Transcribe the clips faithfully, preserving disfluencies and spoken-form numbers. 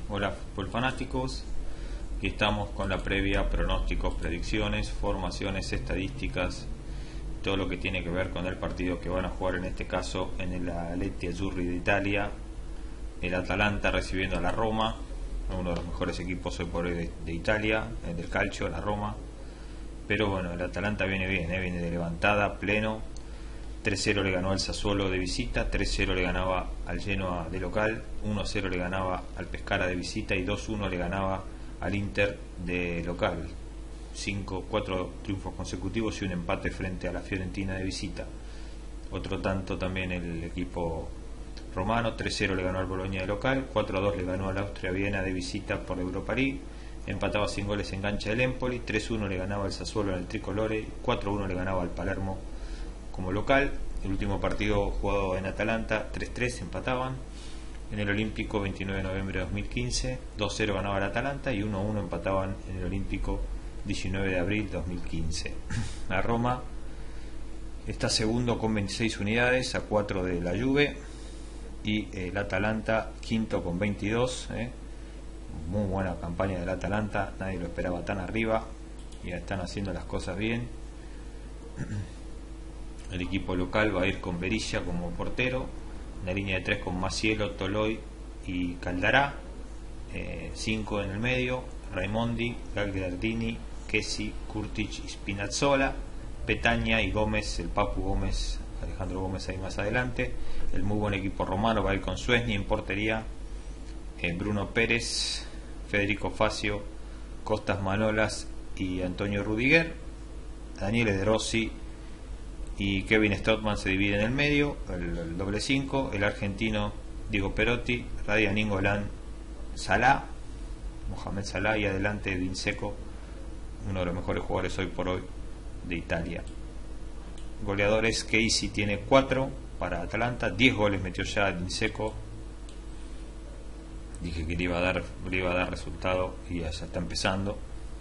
Hola fútbol fanáticos, aquí estamos con la previa, pronósticos, predicciones, formaciones, estadísticas, todo lo que tiene que ver con el partido que van a jugar en este caso en el Aletti Azzurri de Italia, el Atalanta recibiendo a la Roma, uno de los mejores equipos hoy por hoy de, de Italia, el del calcio, la Roma. Pero bueno, el Atalanta viene bien, ¿eh? Viene de levantada, pleno. tres cero le ganó al Sassuolo de visita, tres cero le ganaba al Genoa de local, uno cero le ganaba al Pescara de visita y dos uno le ganaba al Inter de local. cinco, cuatro triunfos consecutivos y un empate frente a la Fiorentina de visita. Otro tanto también el equipo romano, tres cero le ganó al Bologna de local, cuatro a dos le ganó al Austria Viena de visita por Europa League. Empataba sin goles en cancha del Empoli, tres uno le ganaba al Sassuolo en el Tricolore, cuatro uno le ganaba al Palermo como local. El último partido jugado en Atalanta, tres tres empataban. En el Olímpico, veintinueve de noviembre de dos mil quince, dos cero ganaba el Atalanta y uno uno empataban en el Olímpico, diecinueve de abril de dos mil quince. La Roma está segundo con veintiséis unidades, a cuatro de la Juve, y el Atalanta quinto con veintidós. ¿eh? Muy buena campaña del Atalanta, nadie lo esperaba tan arriba y ya están haciendo las cosas bien. El equipo local va a ir con Berilla como portero, en la línea de tres con Macielo, Toloi y Caldará, cinco eh, en el medio, Raimondi, Gagliardini, Kessi, Kurtic y Spinazzola, Petagna y Gómez, el Papu Gómez, Alejandro Gómez ahí más adelante. El muy buen equipo romano va a ir con Szczęsny en portería, eh, Bruno Pérez, Federico Facio, Costas Manolas y Antonio Rudiger. Daniele De Rossi y Kevin Strootman se divide en el medio, el, el doble cinco, el argentino Diego Perotti, Radian Ingolán, Salah, Mohamed Salah y adelante Vinceco, uno de los mejores jugadores hoy por hoy de Italia. Goleadores, Casey tiene cuatro para Atalanta, diez goles metió ya Vinceco. Dije que le iba a dar, le iba a dar resultado y ya está empezando.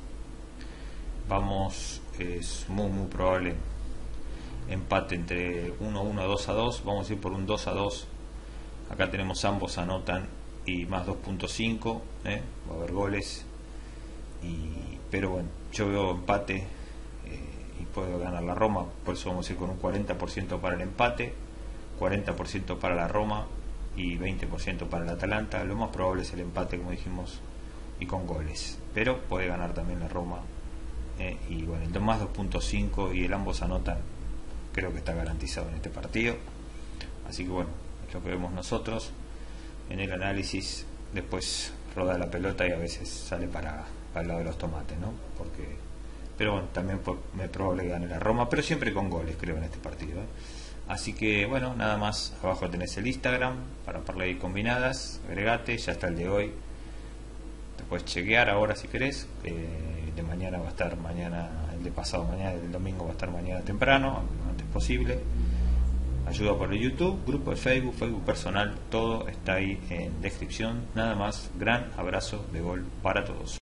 Vamos, es muy muy probable empate entre uno uno, dos a dos. Vamos a ir por un dos a dos. Acá tenemos ambos anotan y más dos punto cinco. ¿eh? Va a haber goles. Y, pero bueno, yo veo empate eh, y puedo ganar la Roma. Por eso vamos a ir con un cuarenta por ciento para el empate, cuarenta por ciento para la Roma y veinte por ciento para el Atalanta. Lo más probable es el empate, como dijimos, y con goles. Pero puede ganar también la Roma. Eh, y bueno, el más dos punto cinco y el ambos anotan creo que está garantizado en este partido. Así que bueno, es lo que vemos nosotros en el análisis. Después roda la pelota y a veces sale para, para el lado de los tomates, ¿no? Porque, pero bueno, también por, me probable que gane la Roma, pero siempre con goles creo en este partido. ¿eh? Así que bueno, nada más. Abajo tenés el Instagram para parlay combinadas, agregate, ya está el de hoy. Te puedes chequear ahora si querés. Eh, de mañana va a estar mañana, el de pasado mañana, el domingo va a estar mañana temprano, lo antes posible. Ayuda por el YouTube, grupo de Facebook, Facebook personal, todo está ahí en descripción. Nada más, gran abrazo de gol para todos.